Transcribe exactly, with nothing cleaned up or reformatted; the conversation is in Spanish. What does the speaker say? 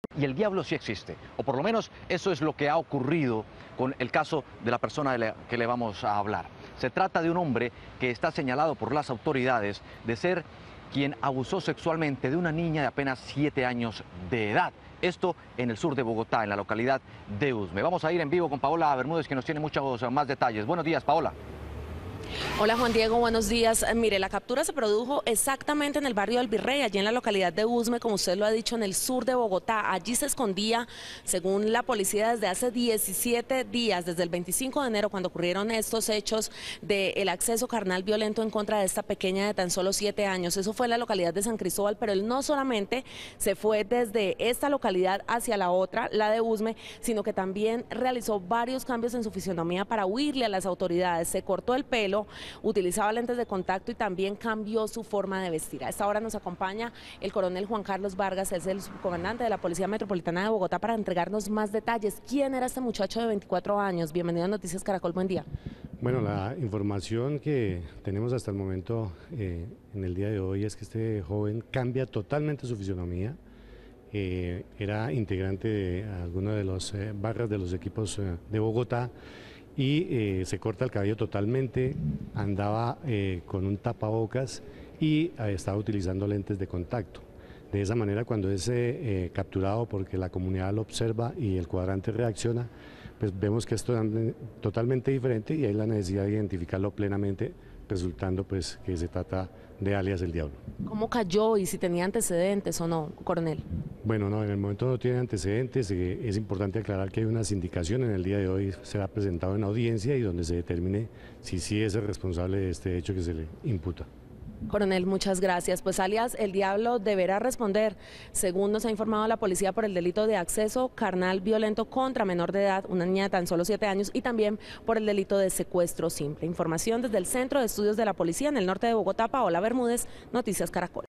Y el diablo sí existe, o por lo menos eso es lo que ha ocurrido con el caso de la persona de la que le vamos a hablar. Se trata de un hombre que está señalado por las autoridades de ser quien abusó sexualmente de una niña de apenas siete años de edad. Esto en el sur de Bogotá, en la localidad de Usme. Vamos a ir en vivo con Paola Bermúdez, que nos tiene muchos más detalles. Buenos días, Paola. Hola Juan Diego, buenos días. Mire, la captura se produjo exactamente en el barrio del Virrey, allí en la localidad de Usme, como usted lo ha dicho, en el sur de Bogotá. Allí se escondía, según la policía, desde hace diecisiete días, desde el veinticinco de enero, cuando ocurrieron estos hechos del acceso carnal violento en contra de esta pequeña de tan solo siete años. Eso fue en la localidad de San Cristóbal, pero él no solamente se fue desde esta localidad hacia la otra, la de Usme, sino que también realizó varios cambios en su fisionomía para huirle a las autoridades. Se cortó el pelo, utilizaba lentes de contacto y también cambió su forma de vestir. A esta hora nos acompaña el coronel Juan Carlos Vargas, es el subcomandante de la Policía Metropolitana de Bogotá, para entregarnos más detalles. ¿Quién era este muchacho de veinticuatro años? Bienvenido a Noticias Caracol, buen día. Bueno, la información que tenemos hasta el momento eh, en el día de hoy es que este joven cambia totalmente su fisionomía. Eh, era integrante de alguna de las eh, barras de los equipos eh, de Bogotá y eh, se corta el cabello totalmente, andaba eh, con un tapabocas y eh, estaba utilizando lentes de contacto. De esa manera, cuando es eh, eh, capturado porque la comunidad lo observa y el cuadrante reacciona, pues vemos que es totalmente diferente y hay la necesidad de identificarlo plenamente, resultando pues que se trata de alias el Diablo. ¿Cómo cayó y si tenía antecedentes o no, coronel? Bueno, no, en el momento no tiene antecedentes. Eh, es importante aclarar que hay una sindicación. En el día de hoy será presentado en audiencia y donde se determine si sí es el responsable de este hecho que se le imputa. Coronel, muchas gracias. Pues alias el Diablo deberá responder, según nos ha informado la policía, por el delito de acceso carnal violento contra menor de edad, una niña de tan solo siete años, y también por el delito de secuestro simple. Información desde el Centro de Estudios de la Policía en el norte de Bogotá. Paola Bermúdez, Noticias Caracol.